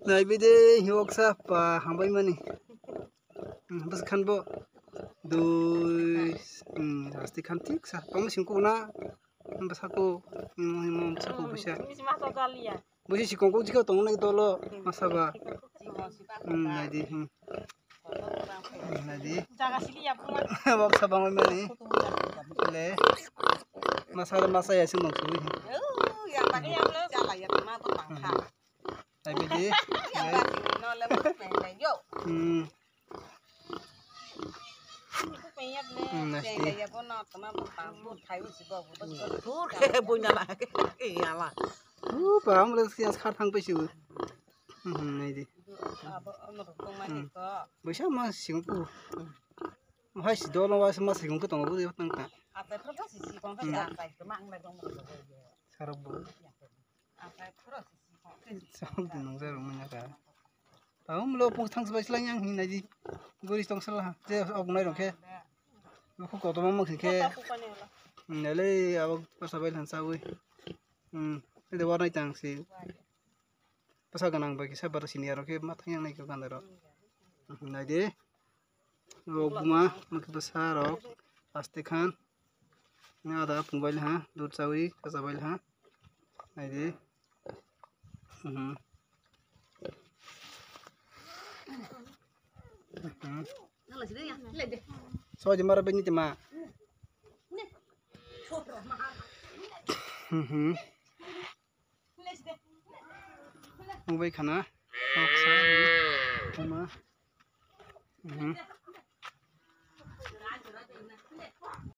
Nah, bide hiwak sapa hambai mani. Bas kan bo pasti kan tik sa. Kamu singku na bas aku bas aku bisa. Busi si kongkong jika tong na itu lo masaba. Nadi. Nadi. Wak sabang mani. Le. Masa ya sing maksud. Yang tadi yang lo jalan ya kemana tuh bangka. Nah, bide. Yang tadi no lewat pendek yo. Kayak pun no teman pangput kayu sih bawa betul. Punya lah, iyalah. Bang, lu sias khatang pe siu. Này đi. Bisa mas singku. Hai si do lo was mas singku tong bu tang ta. Apa terus sih kong kan santai kemang lah dong. Sarabu. Apa terus sih kong. Sang dinong sa rumah ka. Tahu lo pung tang sebai selang yang ini di. Guris tong salah. Je ok nai dong ke. Aku kau tu mama ke. Nale awak pasabai han sawi. Ini warna tang si. Pasal ganang bagi saya baru sini ya, oke matang yang naik ke kantor. Nah deh, bunga makin besar, pastikan ini ada pembail ha, dud sawi, pasabail ha. Nah deh, so jemar benyi jema. Mobile kana,